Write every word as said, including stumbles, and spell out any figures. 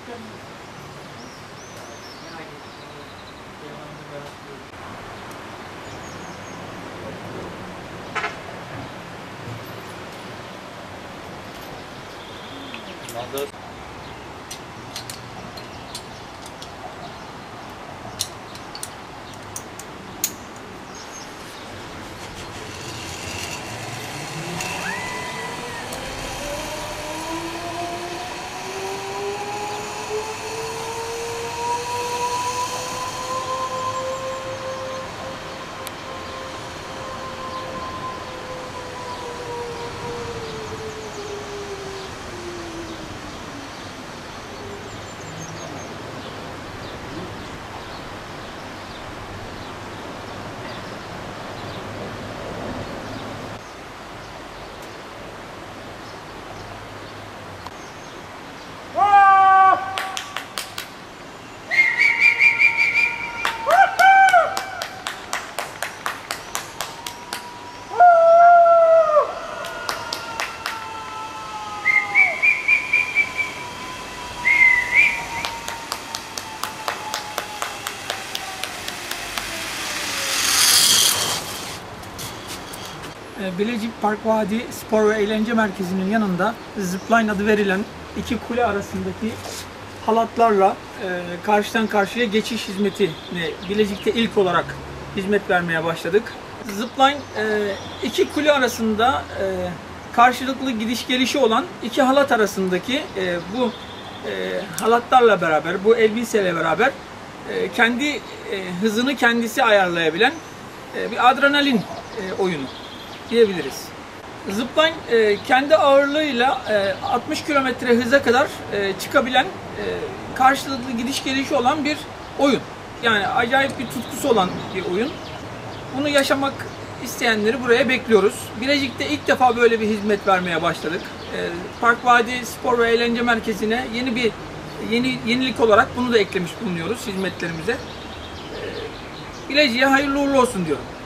Bilecik Park Vadi Spor ve Eğlence Merkezi'nin yanında Zipline adı verilen iki kule arasındaki halatlarla e, karşıdan karşıya geçiş hizmetini Bilecik'te ilk olarak hizmet vermeye başladık. Zipline e, iki kule arasında e, karşılıklı gidiş gelişi olan iki halat arasındaki e, bu e, halatlarla beraber, bu elbiseyle beraber e, kendi e, hızını kendisi ayarlayabilen e, bir adrenalin e, oyunu diyebiliriz. Zipline e, kendi ağırlığıyla e, altmış kilometre hıza kadar e, çıkabilen e, karşılıklı gidiş gelişi olan bir oyun. Yani acayip bir tutkusu olan bir oyun. Bunu yaşamak isteyenleri buraya bekliyoruz. Bilecik'te ilk defa böyle bir hizmet vermeye başladık. E, Park Vadi Spor ve Eğlence Merkezi'ne yeni bir yeni yenilik olarak bunu da eklemiş bulunuyoruz hizmetlerimize. E, Bilecik'e hayırlı uğurlu olsun diyorum.